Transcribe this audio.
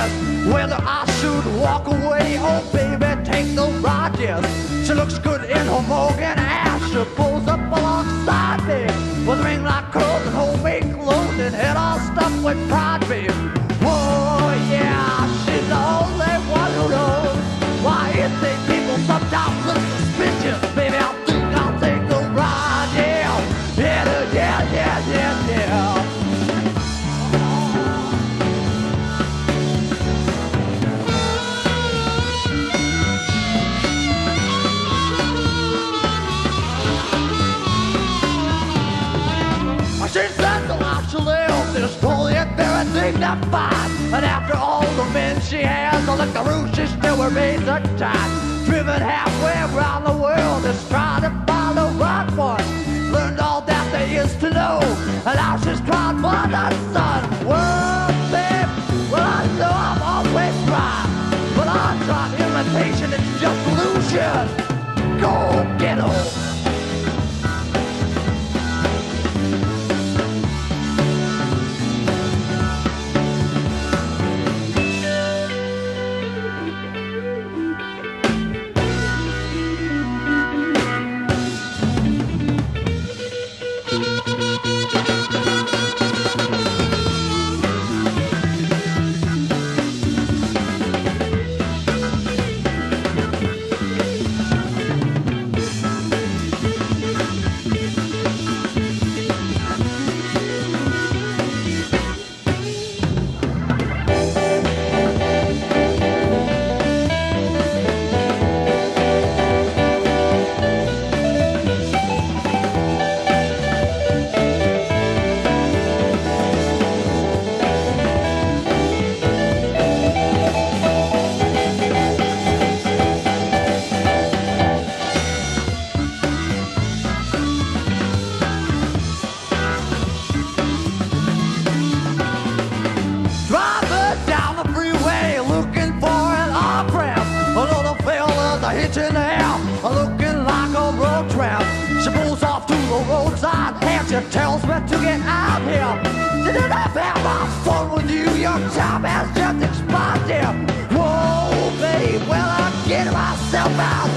yes, whether I should walk away or baby take the ride, yes. She looks good in her Morgan ass. She pulls up alongside me with a ring like curls and homemade clothes and head all stuffed with pride, babe. Whoa, yeah, she's the only one who knows why it think people sometimes look suspicious. Baby, I think I'll take the ride, yeah. Yeah, yeah, yeah, yeah, yeah. She said the life she lived is totally very dignified. And after all the men she has, all the roof she still remains attached. Driven halfway around the world, is trying to find the right one. Learned all that there is to know, and now she's trying for the sun. Well, babe, well I know I'm always right, but I try imitation, it's just illusion. Go get her. Looking like a road tramp. She pulls off to the roadside and she tells me to get out here. Did I have my fun with you? Your time has just expired, dear. Whoa, babe, well I get myself out